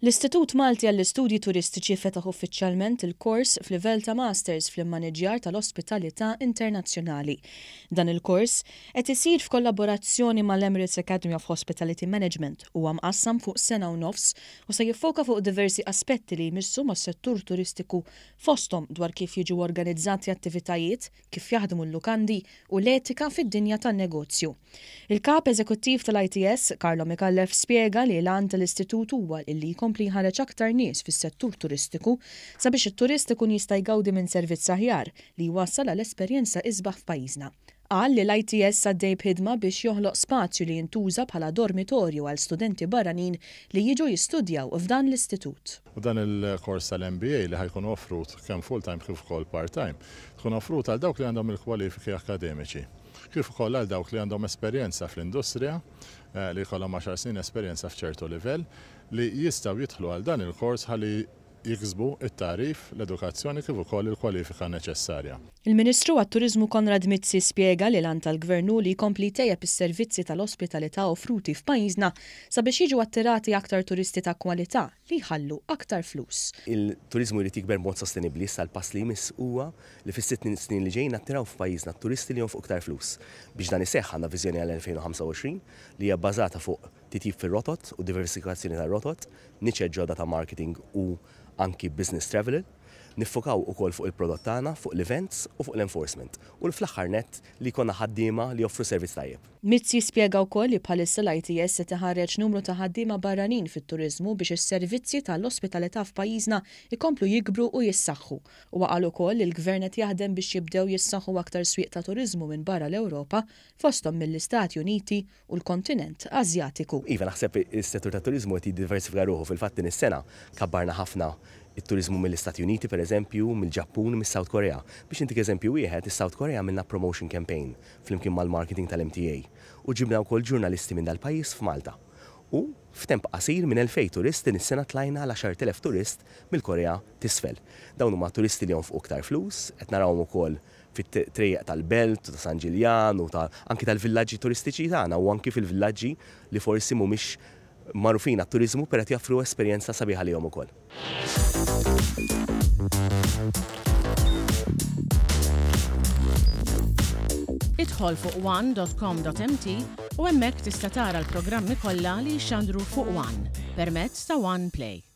L-Istitut Malti għall-Istudji Turistiċi fetaħ uffiċjalment il-kors f'livell ta' Masters fl-Immaniġġjar tal-Ospitalità Internazzjonali. Dan il-kors qed isir f'kollaborazzjoni mal-Emirates Academy of Hospitality Management u mqassam fuq sena u nofs u se jiffoka fuq diversi aspetti li jmissu mas-settur turistiku fosthom dwar kif jiġu organizzati attivitajiet, kif jaħdmu l-lukandi u l-etika fid-dinja tan-negozju. Il-kap eżekuttiv tal-ITS, Carlo Mikallef, spjega li l-għan tal-istitut huwa li jkompli ħareġ aktar nies fis-settur turistiku sabiex it-turist ikun jista' jgawdi minn servizz aħjar li jwassal għal esperjenza isbaħ f'pajjiżna. Qal li l-ITS għaddej b'ħidma biex joħloq spazju li jintuża bħala dormitorju għal studenti barranin li jiġu jistudjaw f'dan l-istitut. U dan il-kors tal-MBA li ħajkun offrut kemm full-time kif ukoll part-time, tkun offrut għal dawk li għandhom il-kwalifiki akademiċi. Kif ukoll għal dawk li għandhom esperjenza fl-industrija, li jkollhom 10 snin esperjenza f'ċertu livell, li jistgħu jidħlu għal dan il-kors ħalli jiksbu it-tarif, l-edukazzjoni kif ukoll il-kwalifika neċessarja. Il-Ministru għat-Turiżmu Konrad Mizzi spjega li l-għan tal-Gvernu li jkompli tejjeb is-servizzi tal-ospitalità offruti f'pajjiżna sabiex jiġu attirati aktar turisti ta' kwalità li jħallu aktar flus. Il-turizmu jrid jikber mod sostenibbli sal-pass li jmiss huwa li fis-6 snin li ġejjin attiraw f'pajjiżna turisti li jonfqu aktar flus. Biex dan iseħħ għandna viżjoni għal 2025 li hija bbażata fuq titjib fir-rotot u diversifikazzjoni tar-rotot, niċċ ġodda ta' marketing u anki business traveler, niffokaw ukoll fuq il-prodott tagħna, fuq l-events u fuq l-enforcement u fl-aħħar nett li jkollna ħaddiema li joffru servizz tajjeb. Mizzi spjega wkoll li bħalissa l-ITS se tiħareġ numru ta' ħaddiema barranin fit-turiżmu biex is-servizzi tal-ospitalità f'pajjiżna jkomplu jikbru u jissaħħu. U qal ukoll li l-Gvern qed jaħdem biex jibdew jissaħħu aktar swieq ta' turiżmu minn barra l-Ewropa fosthom mill-Istati Uniti u l-kontinent Asjatiku. Iva naħseb is-settur tat-turiżmu qed jiddiversifika ruħu fil-fatt din is-sena kabbarna ħafna it-turizmu mill-Istati Uniti pereżempju, mill-Ġappun, mis-South Korea. Biex intik eżempju wieħed, is-South Korea minna promotion campaign flimkien mal-marketing tal-MTA u ġibna wkoll ġurnalisti minn dal-pajjiż f'Malta. U f'temp qasir minn 2000 turist din is-sena tlajna għal 10,000 turist mill-Korea t'isfel. Dawn huma turisti li jonfqu aktar flus, qed narawhom ukoll fit-trejjeq tal-Belt, ta' San Ġiljan u anki tal-villaġġi turistiċi tagħna u anki fil-villaġġi li forsi mhumiex magħrufin għat-turiżmu per qed jaffru esperjenza sabiħa lihom ukoll. Idħol fuq one.com.mt u hemmhekk tista' tara l-programmi kollha li jxandru fuq One permezz ta' One Play.